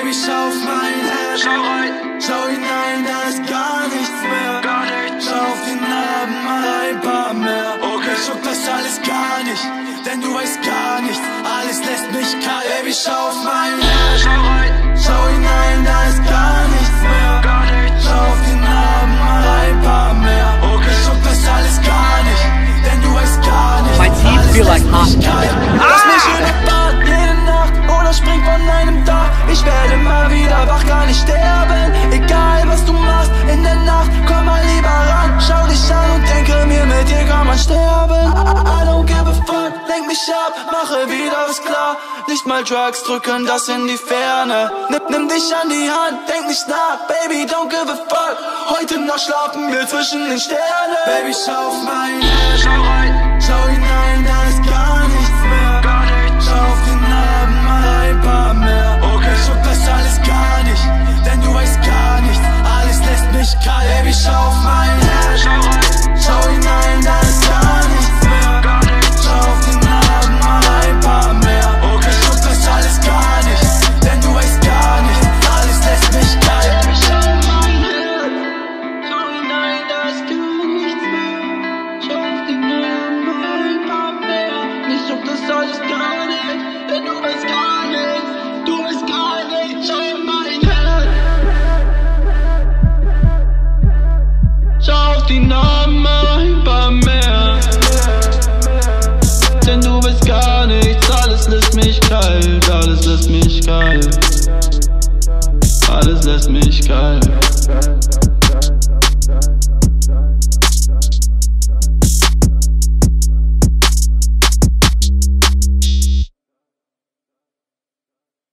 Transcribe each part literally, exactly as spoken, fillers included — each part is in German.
Baby, schau auf mein Herz. Schau rein, Schau hinein, da ist gar nichts mehr. gar nichts. Schau auf die Narben, mal ein paar mehr. Okay. Ich juckt das alles gar nicht, denn du weißt gar nichts. Alles lässt mich kalt. Baby, schau auf mein Herz. Schau rein, Schau hinein, da ist gar nichts mehr. gar nichts. Schau auf die Narben, mal ein paar mehr. Okay. Ich juckt das alles gar nicht, denn du weißt gar nichts. My teeth Alles feel like lässt hot mich kalt. Lass mich in der Bad jede Nacht oder spring von einem Dach. Ich werde mal wieder wach, gar nicht sterben. Egal was du machst in der Nacht, komm mal lieber ran. Schau dich an und denke mir, mit dir kann man sterben. I, I don't give a fuck, lenk mich ab, mache wieder was klar. Nicht mal Drugs drücken das in die Ferne. Nimm, nimm dich an die Hand, denk nicht nach, Baby, don't give a fuck. Heute Nacht schlafen wir zwischen den Sternen. Baby, schau auf mein Herz. Schau rein, Schau hinein, da ist gar nichts mehr. gar nichts. Schau auf die Narben, mal ein paar mehr. Okay. Ich juckt das alles gar nicht, denn du weißt gar nichts. Alles lässt mich kalt. Baby, schau auf mein Herz. Schau rein, Schau hinein, da ist gar nichts mehr. gar nichts. Schau auf die Narben, mal ein paar mehr. Okay. Ich juckt das alles gar nicht, denn du weißt gar nichts. Alles lässt mich kalt. Baby, schau auf mein Herz. Schau hinein, da ist gar nichts mehr. Schau auf die Narben, ein paar mehr. Mich juckt das alles gar nicht, denn du weißt gar nichts. Du weißt gar nichts. Schau auf mein Herz. Schau auf die Narben, ein paar mehr. Denn du weißt gar nichts. Alles lässt mich kalt, alles lässt mich kalt. Alles lässt mich kalt.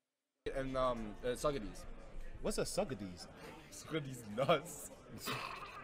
And um, uh, Socrates. What's a Socrates? Socrates nuts.